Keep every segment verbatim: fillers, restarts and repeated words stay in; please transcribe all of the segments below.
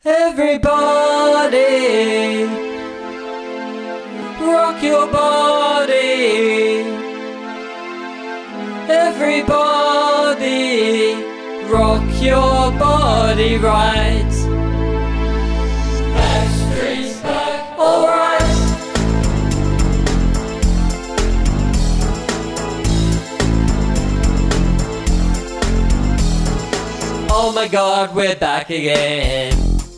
Everybody, rock your body. Everybody, rock your body right. Backstreet's back, alright. Oh my god, we're back again.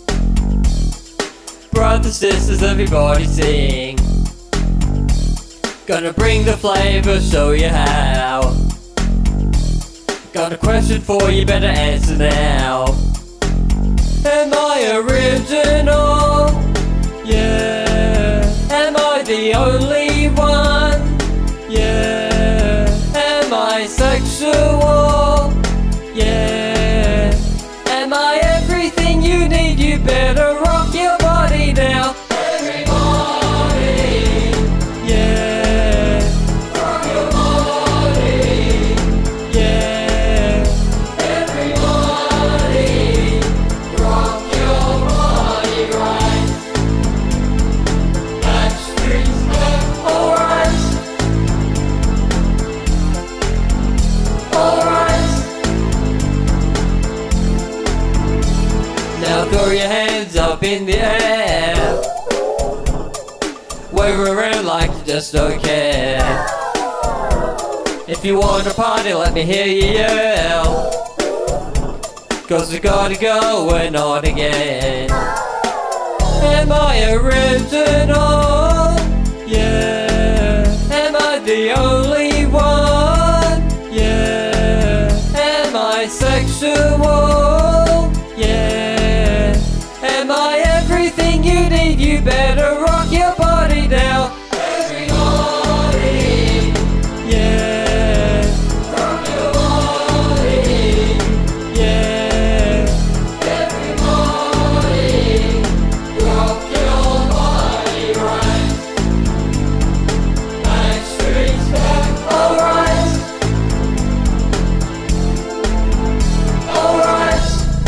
Brothers, sisters, everybody sing. Gonna bring the flavor, show you how. Got a question for you, better answer now. Am I original? Yeah. Am I the only one? Yeah. Am I sexual? Yeah. Am I everything you need? You better rock your body now. Everybody, yeah. Rock your body, yeah. Everybody, rock your body right. Backstreet's back, alright. Alright. Now throw your hands up in the air. Wave around like you just don't care. If you want to party, let me hear you yell. Cause we gotta go, we're not again. Am I original? Yeah. Am I the only one? Yeah. Am I sexual? Yeah. Am I everything you need? You better rock your body now. Everybody, yeah. Rock your body, yeah. Everybody, rock your body right. Backstreet's back, alright. Alright.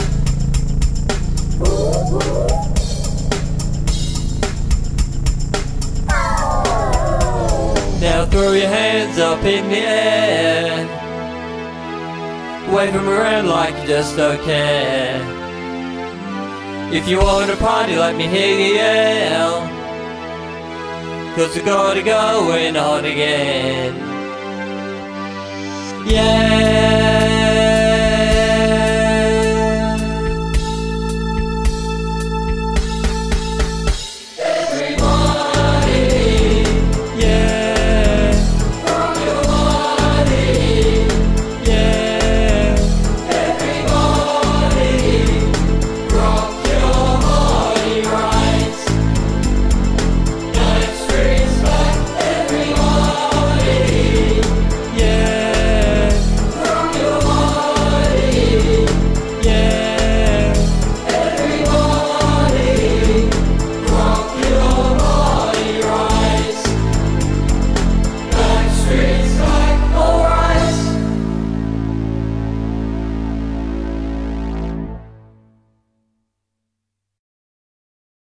Now throw your hands up in the air. Wave them around like you just don't care. If you want to party, let me hear you yell. Cause we gotta go, we're not again. Yeah.